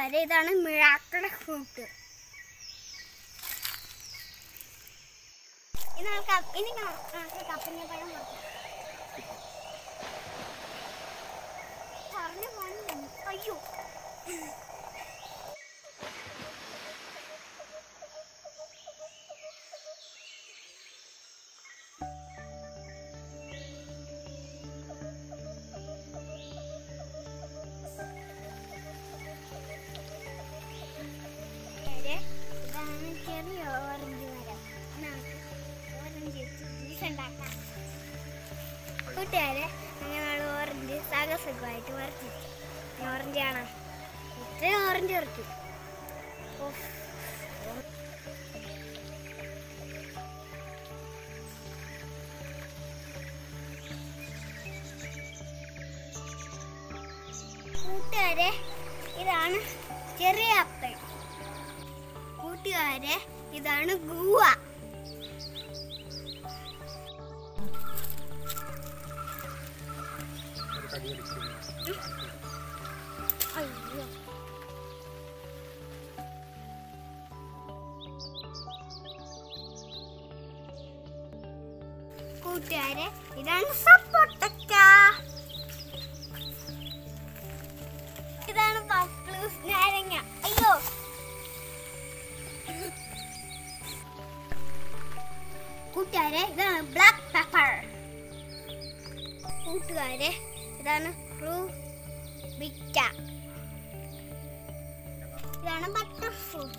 കൂട്ടുകാരെ, ഇതാണ് miracle fruit. ഇനി നമുക്ക് കപ്പിന്റെ പഴം പറഞ്ഞു പോകണം. അയ്യോ, ഇതാണ് ചെറിയ ഓറഞ്ച് മരം. നമുക്ക് ഓറഞ്ച് ജ്യൂസ് ഉണ്ടാക്കാം. കൂട്ടുകാരെ, അങ്ങനെയുള്ള ഓറഞ്ച് സാഹസമായിട്ട് പറിച്ചിട്ട് ഓറഞ്ച് കാണാം. ഇത്രയും ഓറഞ്ച് പറിച്ചു. കൂട്ടുകാരെ, ഇതാണ് ചെറിയ ആപ്പിൾ. കൂട്ടുകാരെ, ഇതാണ് ഗുവ. അയ്യോ, കൂട്ടുകാരെ, ഇതാണ് സപ്പോട്ടക്ക. ഇതാണ് പപ്ലൂസ് നാരങ്ങ. അയ്യോ, കൂട്ടുകാരെ, ഇതാണ് ബ്ലാക്ക് പെപ്പർ. കൂട്ടുകാരെ, ഇതാണ് റൂബിക്ക. ഇതാണ് ബട്ടർ ഫ്രൂട്ട്.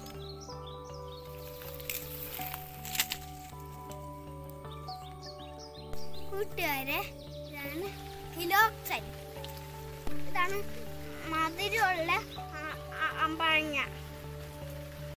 കൂട്ടുകാരെ, ഇതാണ് ഫിലോക്സൈൻ. ഇതാണ് മധുരമുള്ള അമ്പഴങ്ങ.